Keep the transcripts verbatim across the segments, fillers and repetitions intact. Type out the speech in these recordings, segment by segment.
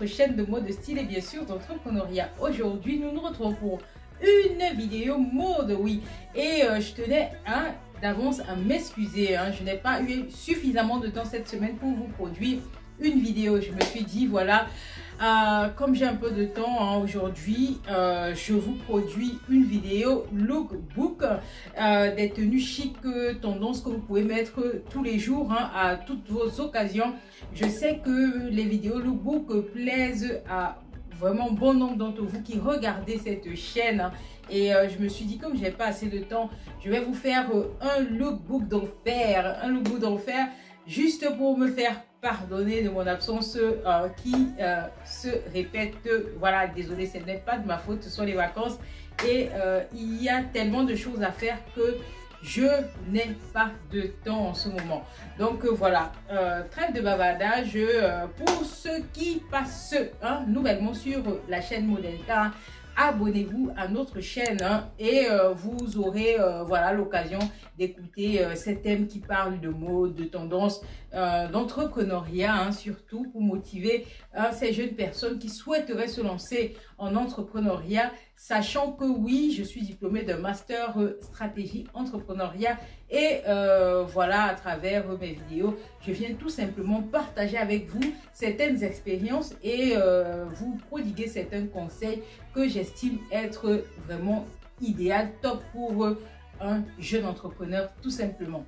votre chaîne de mode, de style et bien sûr d'entrepreneuriat. Aujourd'hui, nous nous retrouvons pour une vidéo mode, oui. Et euh, je tenais hein, d'avance à m'excuser. Hein. Je n'ai pas eu suffisamment de temps cette semaine pour vous produire une vidéo. Je me suis dit, voilà, euh, comme j'ai un peu de temps hein, aujourd'hui, euh, je vous produis une vidéo lookbook euh, des tenues chic, tendance que vous pouvez mettre tous les jours hein, à toutes vos occasions. Je sais que les vidéos lookbook plaisent à vraiment bon nombre d'entre vous qui regardez cette chaîne hein. Et euh, je me suis dit, comme j'ai pas assez de temps, je vais vous faire euh, un lookbook d'enfer, un lookbook d'enfer juste pour me faire pardonner de mon absence euh, qui euh, se répète. Voilà, désolé, ce n'est pas de ma faute, ce sont les vacances et euh, il y a tellement de choses à faire que je n'ai pas de temps en ce moment. Donc euh, voilà, euh, trêve de bavardage. Euh, pour ceux qui passent hein, nouvellement sur la chaîne Modelka, abonnez-vous à notre chaîne hein, et euh, vous aurez euh, voilà l'occasion d'écouter euh, ces thèmes qui parlent de mode, de tendance, euh, d'entrepreneuriat, hein, surtout pour motiver hein, ces jeunes personnes qui souhaiteraient se lancer en entrepreneuriat, sachant que oui, je suis diplômée d'un master euh, stratégie entrepreneuriat et euh, voilà, à travers euh, mes vidéos, je viens tout simplement partager avec vous certaines expériences et euh, vous prodiguer certains conseils que j'estime être vraiment idéal, top pour euh, un jeune entrepreneur tout simplement.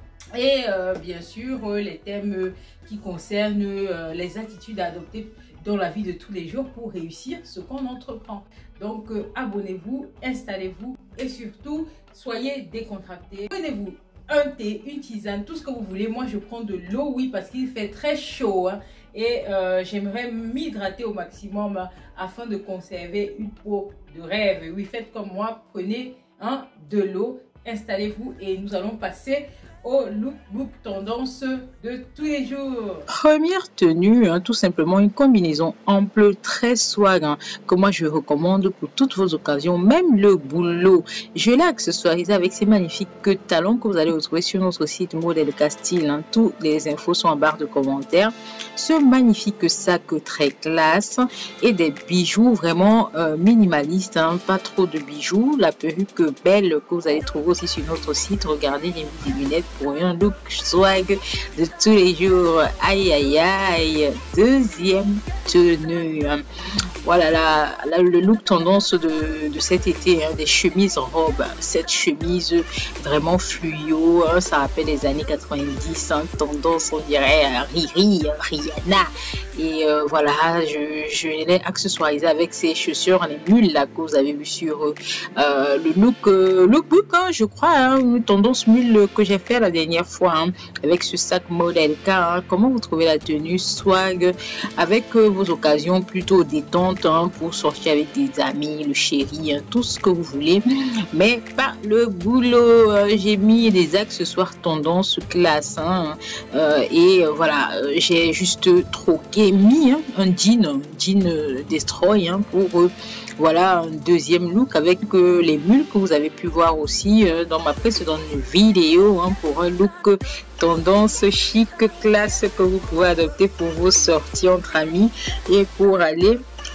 Et euh, bien sûr, euh, les thèmes euh, qui concernent euh, les attitudes à adopter dans la vie de tous les jours pour réussir ce qu'on entreprend. Donc, euh, abonnez-vous, installez-vous et surtout, soyez décontractés. Prenez-vous un thé, une tisane, tout ce que vous voulez. Moi, je prends de l'eau, oui, parce qu'il fait très chaud. Hein, et euh, j'aimerais m'hydrater au maximum hein, afin de conserver une peau de rêve. Oui, faites comme moi, prenez hein, de l'eau, installez-vous et nous allons passer au lookbook tendance de tous les jours. Première tenue, hein, tout simplement une combinaison ample, très swag, hein, que moi je recommande pour toutes vos occasions, même le boulot. Je l'ai accessoirisé avec ces magnifiques talons que vous allez retrouver sur notre site Modelka Style. Hein. Toutes les infos sont en barre de commentaires. Ce magnifique sac très classe et des bijoux vraiment euh, minimalistes, hein, pas trop de bijoux. La perruque belle que vous allez trouver aussi sur notre site. Regardez, j'ai mis des lunettes pour un look swag de tous les jours. Aïe aïe aïe. Deuxième tenue. Voilà là, là le look tendance de, de cet été, hein, des chemises robes. Cette chemise vraiment fluo, hein, ça rappelle les années quatre-vingt-dix, hein, tendance on dirait euh, Riri, Rihanna. Et euh, voilà, je, je l'ai accessoirisé avec ces chaussures, les mules là que vous avez vu sur euh, le look euh, lookbook, hein, je crois, hein, une tendance mule que j'ai fait la dernière fois hein, avec ce sac Modelka. Hein. Comment vous trouvez la tenue swag avec euh, vos occasions plutôt détentes hein, pour sortir avec des amis, le chéri, hein, tout ce que vous voulez, mais pas le boulot. Euh, j'ai mis des accessoires tendance classe hein, euh, et euh, voilà, euh, j'ai juste troqué, mis hein, un jean, un jean euh, destroy hein, pour euh, voilà un deuxième look avec euh, les mules que vous avez pu voir aussi euh, dans ma précédente vidéo hein, pour un look euh, tendance chic classe que vous pouvez adopter pour vos sorties entre amis et pour aller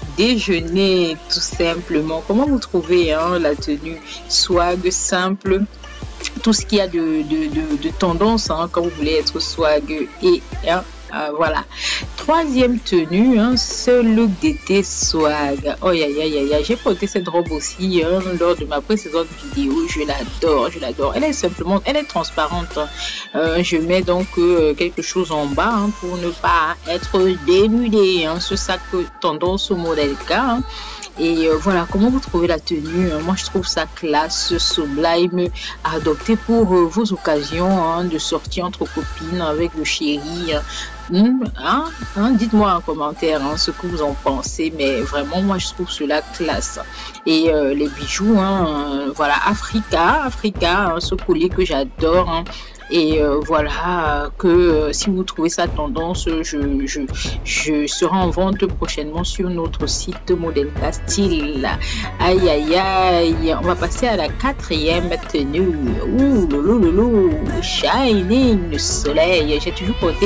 déjeuner tout simplement. Comment vous trouvez hein, la tenue swag simple, tout ce qu'il y a de, de, de, de tendance hein, quand vous voulez être swag et hein, Euh, voilà. Troisième tenue, hein, ce look d'été swag. Oh, aïe, aïe, aïe, aïe. J'ai porté cette robe aussi hein, lors de ma précédente vidéo. Je l'adore, je l'adore. Elle est simplement, elle est transparente. Euh, je mets donc euh, quelque chose en bas hein, pour ne pas être dénudé. Hein, ce sac tendance au Modelka. Hein. Et euh, voilà, comment vous trouvez la tenue? Moi, je trouve ça classe, sublime, à adopter pour euh, vos occasions hein, de sortir entre copines avec le chéri. Hum, hein, hein, dites-moi en commentaire hein, ce que vous en pensez, mais vraiment, moi, je trouve cela classe. Et euh, les bijoux, hein, euh, voilà, Africa, Africa, hein, ce collier que j'adore. Hein, et euh, voilà que euh, si vous trouvez ça tendance, je, je, je serai en vente prochainement sur notre site Modelka Style. Aïe aïe aïe, on va passer à la quatrième tenue. Ouh lolo lolo, shining soleil. J'ai toujours porté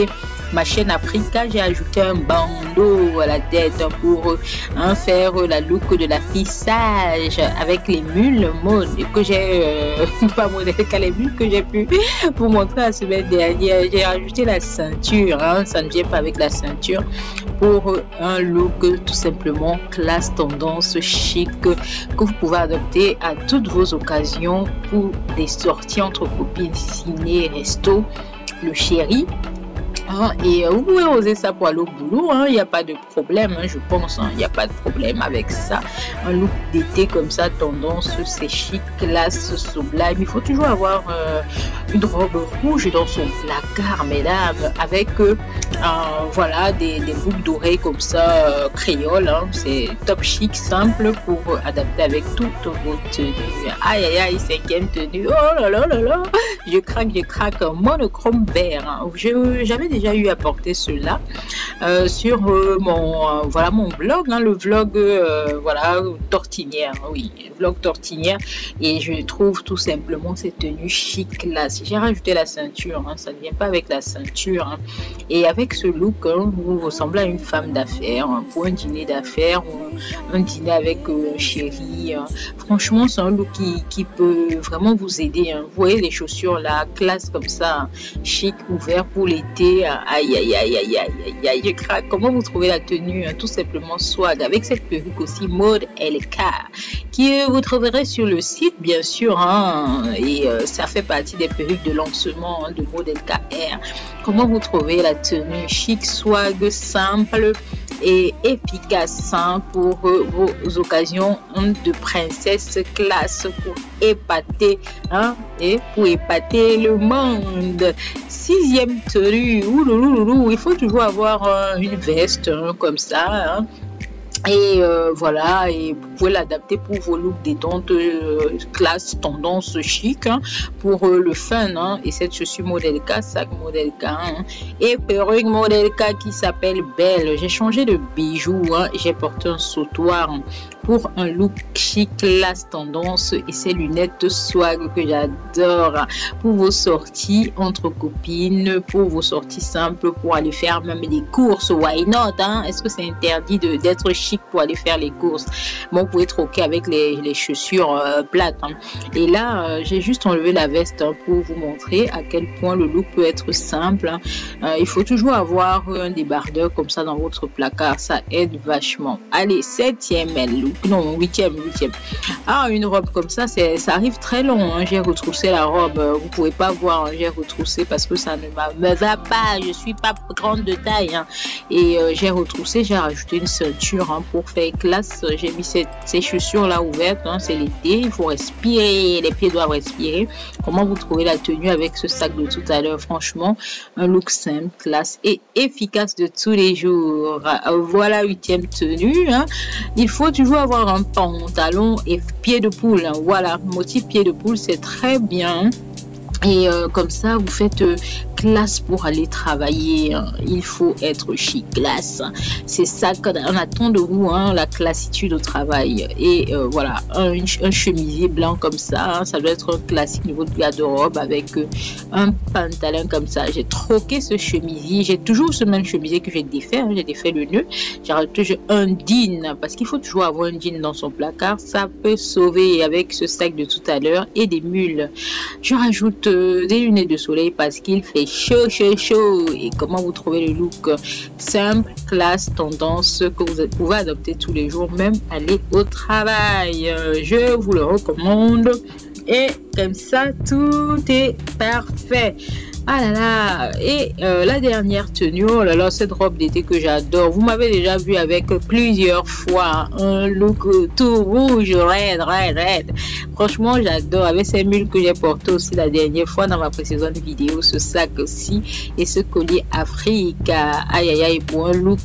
ma chaîne Africa, j'ai ajouté un bandeau à la tête pour hein, faire la look de la fille sage avec les mules mode que j'ai euh, pas modèle les mules que j'ai pu vous montrer la semaine dernière. J'ai ajouté la ceinture, hein, ça ne vient pas avec la ceinture, pour un look tout simplement classe, tendance, chic que vous pouvez adopter à toutes vos occasions pour des sorties entre copines, ciné, resto, le chéri. Hein, et euh, vous pouvez oser ça pour aller au boulot, il hein, n'y a pas de problème, hein, je pense, il hein, n'y a pas de problème avec ça. Un look d'été comme ça, tendance, c'est chic, classe, sublime. Il faut toujours avoir euh, une robe rouge dans son placard, mesdames, avec euh, euh, voilà, des, des boucles d'oreilles comme ça, euh, créole. Hein, c'est top chic, simple pour euh, adapter avec toutes vos tenues. Aïe, aïe, aïe, cinquième tenue. Oh là là là là, je craque, je craque, monochrome vert. Hein. J'avais déjà eu à porter cela euh, sur euh, mon euh, voilà mon blog, hein, le vlog euh, voilà tortinière, oui, vlog tortinière, et je trouve tout simplement cette tenue chic là. Si j'ai rajouté la ceinture, hein, ça ne vient pas avec la ceinture, hein. Et avec ce look, hein, vous ressemblez à une femme d'affaires, hein, pour un dîner d'affaires ou un dîner avec euh, un chéri. Hein. Franchement, c'est un look qui, qui peut vraiment vous aider. Hein. Vous voyez les chaussures là, classe comme ça, hein, chic, ouvert pour l'été. Aïe, aïe, aïe, aïe, aïe, aïe, je craque. Comment vous trouvez la tenue, hein? Tout simplement swag, avec cette perruque aussi mode L K, qui euh, vous trouverez sur le site, bien sûr, hein, et euh, ça fait partie des perruques de lancement hein, de mode L K R. Comment vous trouvez la tenue chic, swag, simple et efficace hein, pour euh, vos occasions hein, de princesse classe, pour épater hein, et pour épater le monde. Sixième tenue, oulouloulou, il faut toujours avoir euh, une veste hein, comme ça. Hein. Et euh, voilà, et vous pouvez l'adapter pour vos looks détente, euh, classe, tendance, chic, hein, pour euh, le fun. Hein. Et cette chaussure modèle K, sac modèle K, hein, et perruque modèle K qui s'appelle Belle. J'ai changé de bijoux, hein, j'ai porté un sautoir hein, pour un look chic, classe, tendance, et ces lunettes swag que j'adore pour vos sorties entre copines, pour vos sorties simples, pour aller faire même des courses. Why not, hein? Est-ce que c'est interdit d'être chic pour aller faire les courses? Bon, vous pouvez troquer avec les, les chaussures euh, plates. Hein. Et là, euh, j'ai juste enlevé la veste hein, pour vous montrer à quel point le look peut être simple. Hein. Euh, il faut toujours avoir un débardeur comme ça dans votre placard. Ça aide vachement. Allez, septième look. Non, huitième, huitième. Ah, une robe comme ça, ça arrive très long. Hein. J'ai retroussé la robe. Vous pouvez pas voir. Hein. J'ai retroussé parce que ça ne me va pas. Je suis pas grande de taille. Hein. Et euh, j'ai retroussé, j'ai rajouté une ceinture hein, pour faire classe. J'ai mis cette, ces chaussures là ouvertes. Hein. C'est l'été. Il faut respirer. Les pieds doivent respirer. Comment vous trouvez la tenue avec ce sac de tout à l'heure? Franchement, un look simple, classe et efficace de tous les jours. Voilà, huitième tenue. Hein. Il faut toujours avoir un pantalon et pied de poule. Hein. Voilà, motif pied de poule, c'est très bien. Et euh, comme ça, vous faites euh, classe pour aller travailler. Hein. Il faut être chic, classe. C'est ça qu'on attend de vous, hein, la classitude au travail. Et euh, voilà, un, un chemisier blanc comme ça, hein, ça doit être un classique niveau de garde-robe avec euh, un pantalon comme ça. J'ai troqué ce chemisier. J'ai toujours ce même chemisier que j'ai défait. Hein. J'ai défait le nœud. J'ai rajouté un jean parce qu'il faut toujours avoir un jean dans son placard. Ça peut sauver avec ce sac de tout à l'heure et des mules. Je rajoute des lunettes de soleil parce qu'il fait chaud chaud chaud. Et comment vous trouvez le look? Simple, classe, tendance que vous pouvez adopter tous les jours, même aller au travail. Je vous le recommande et comme ça tout est parfait. Ah là là, et euh, la dernière tenue, oh là là, cette robe d'été que j'adore. Vous m'avez déjà vu avec plusieurs fois un look tout rouge, raide, raide, raide. Franchement, j'adore. Avec ces mules que j'ai porté aussi la dernière fois dans ma précédente vidéo, ce sac aussi et ce collier Afrique. Aïe aïe aïe, pour un look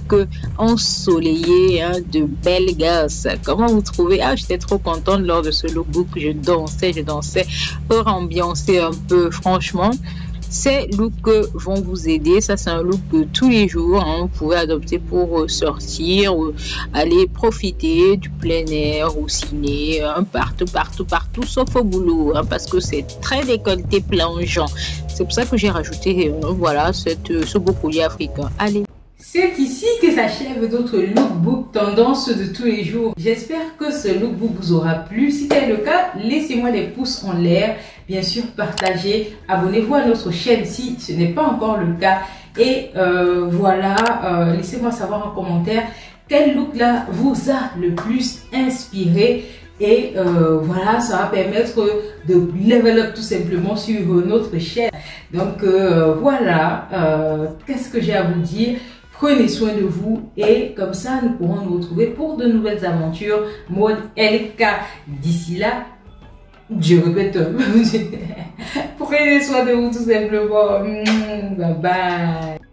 ensoleillé, hein, de belle gosse. Comment vous trouvez? Ah, j'étais trop contente lors de ce lookbook. Je dansais, je dansais pour ambiancer un peu, franchement. Ces looks vont vous aider. Ça, c'est un look de tous les jours. Hein. Vous pouvez adopter pour sortir, ou aller profiter du plein air, au ciné, hein, partout, partout, partout, sauf au boulot, hein, parce que c'est très décolleté, plongeant. C'est pour ça que j'ai rajouté, euh, voilà, cette, ce beau collier africain. Allez. C'est ici que s'achève notre lookbook tendance de tous les jours. J'espère que ce lookbook vous aura plu. Si c'est le cas, laissez-moi des pouces en l'air. Bien sûr, partagez. Abonnez-vous à notre chaîne si ce n'est pas encore le cas. Et euh, voilà, euh, laissez-moi savoir en commentaire quel look là vous a le plus inspiré. Et euh, voilà, ça va permettre de level up tout simplement sur notre chaîne. Donc euh, voilà, euh, qu'est-ce que j'ai à vous dire? Prenez soin de vous et comme ça, nous pourrons nous retrouver pour de nouvelles aventures mode L K. D'ici là, je répète, prenez soin de vous tout simplement. Bye bye.